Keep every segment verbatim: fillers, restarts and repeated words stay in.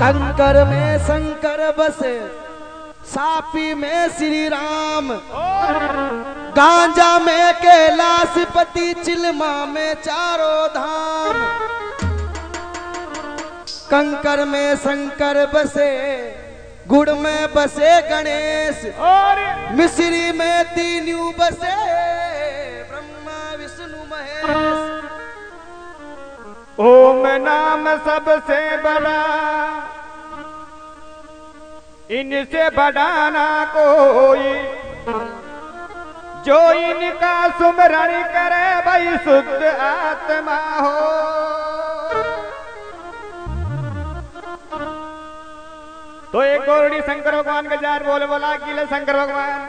कंकर में शंकर बसे, सापी में श्री राम, गांजा में कैलाशपति, चिलमा में चारों धाम। कंकर में शंकर बसे, गुड़ में बसे गणेश, मिश्री में तीनू बसे, ब्रह्मा विष्णु महेश। ओम नाम सबसे बड़ा, इनसे बड़ा ना कोई, जो इनका सुमरण करे भाई शुद्ध आत्मा हो। तो एक गौरडी शंकर भगवान के जार बोले बोला गिले शंकर भगवान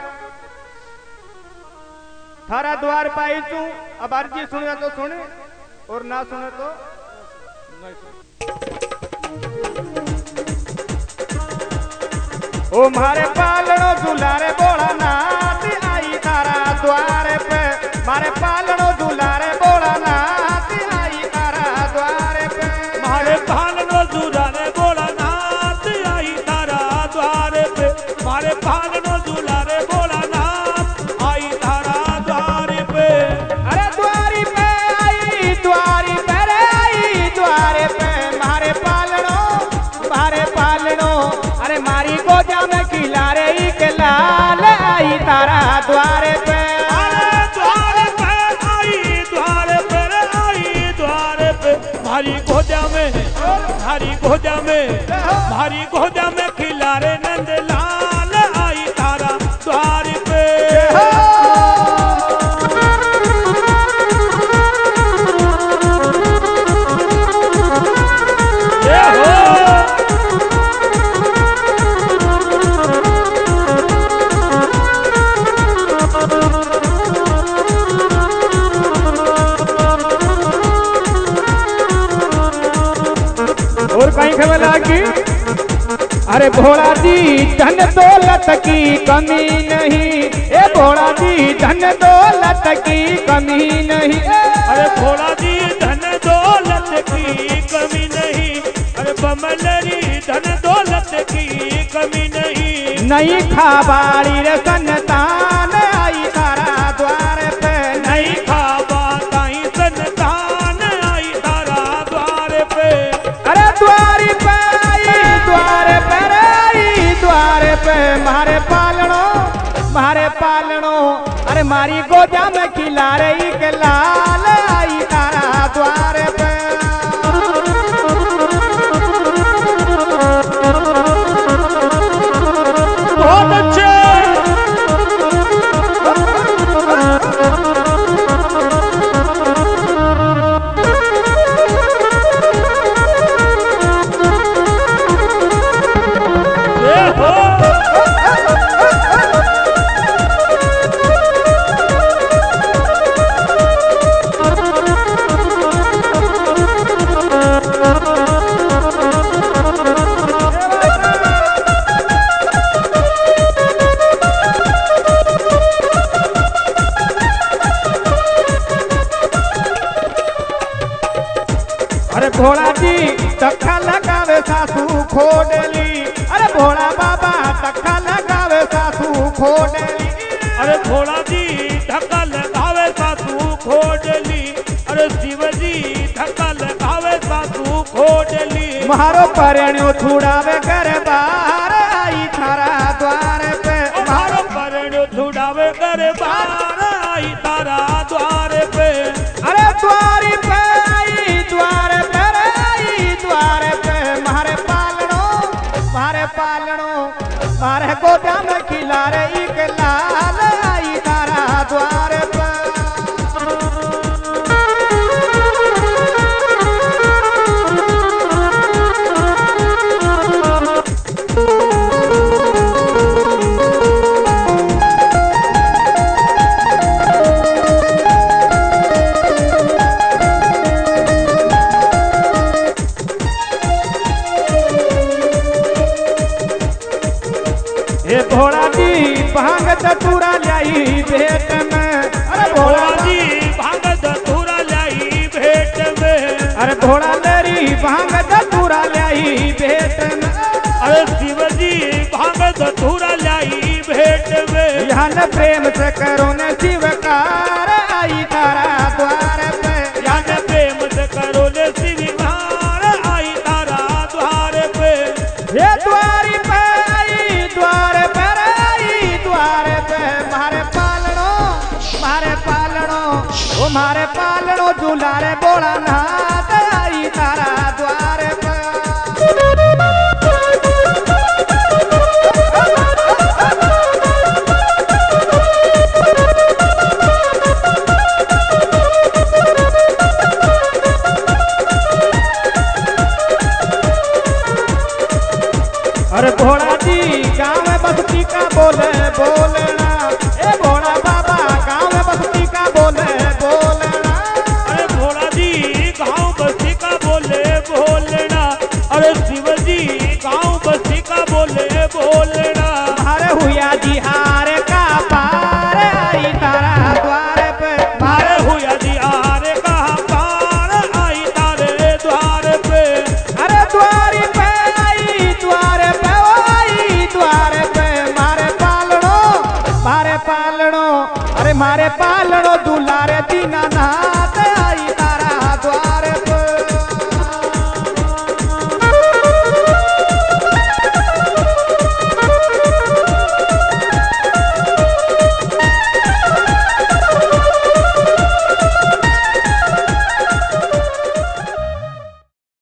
थारा द्वार पाई चू। अब अर्जी सुने तो सुने और ना सुने तो नहीं सुने। ओ मारे पालनो दुलारे बोला नाथ आई तारा द्वार पे, मारे पालनो दुलारे बोला नाथ आई तारा द्वार पे, मारे पालनो दुलारे बोला नाथ आई तारा द्वार पे, मारे पालनो दुलारे बोला नाथ आई तारा द्वार पे। अरे द्वारी पे आई द्वारी पे रे आई द्वारे पे, मारे पालनो मारे पालनो, अरे मारी गोजा में खिलारे के लाल आई तारा द्वारे पे। अरे द्वार पे आई द्वार पे रे आई द्वार पे, मारी गोजा में मारी गोजा में मारी गोजा में खिलारे नंद लाल आई तारा द्वार पे। और कहीं खबर लागी, अरे भोला जी धन दौलत की कमी नहीं, ए भोला जी धन दौलत की कमी नहीं। अरे भोला जी धन दौलत की कमी नहीं, अरे बमलरी धन दौलत की कमी नहीं। नहीं खाबाड़ी रे संतान आई तारा द्वार पे, नहीं खाबा ताई संतान आई तारा द्वार पे। अरे द्वारी पे आई द्वार पे रे आई द्वार पे, मारे पालनो मारे पालनो, अरे मारी गोजा में खिला रही के लाल आई तारा द्वार पे। बहुत अच्छे भोला जी तखा लगावे सासू खोडली, अरे भोला बाबा तखा लगावे सासू खोडली। अरे भोला जी धक्का लगावे सासू खोडली, अरे शिव जी धक्का लगावे सासू खोडली। मारो परण्यो छुड़ावे घर बार आई तारा द्वार पे, मारो परण्यो छुड़ावे घर बार आई तारा द्वार पे। अरे द्वारी पे आई द्वार पे द्वार पे, मारे पालनो मारे पालनो, मारे गोदा में खिला रही के लाल आई तारा द्वार पे। भोला जी भांग धतूरा लाई भेट में, अरे भोला जी भांग धतूरा लाई भेट में, अरे भोला मेरी भांग धतूरा लाई भेट में। धतूरा लाई भेंट में। यान प्रेम से करो ने स्वीकार आई तारा द्वार पे। यान प्रेम से करो ने स्वीकार आई तारा द्वार पे। ये द्वारी पे आई द्वार पर आई द्वार पे मारे पालनो मारे पालनो ओ मारे पालनो दुलारे बोला नाथ आई तारा द्वार पे।